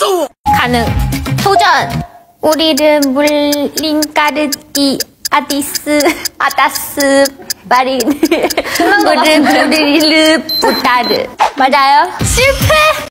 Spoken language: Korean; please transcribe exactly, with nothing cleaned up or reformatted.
무서워. 가능. 도전. 우리는 물린까르띠 아디스 아다스 마린 우르 우르르 부타르. 맞아요? 실패.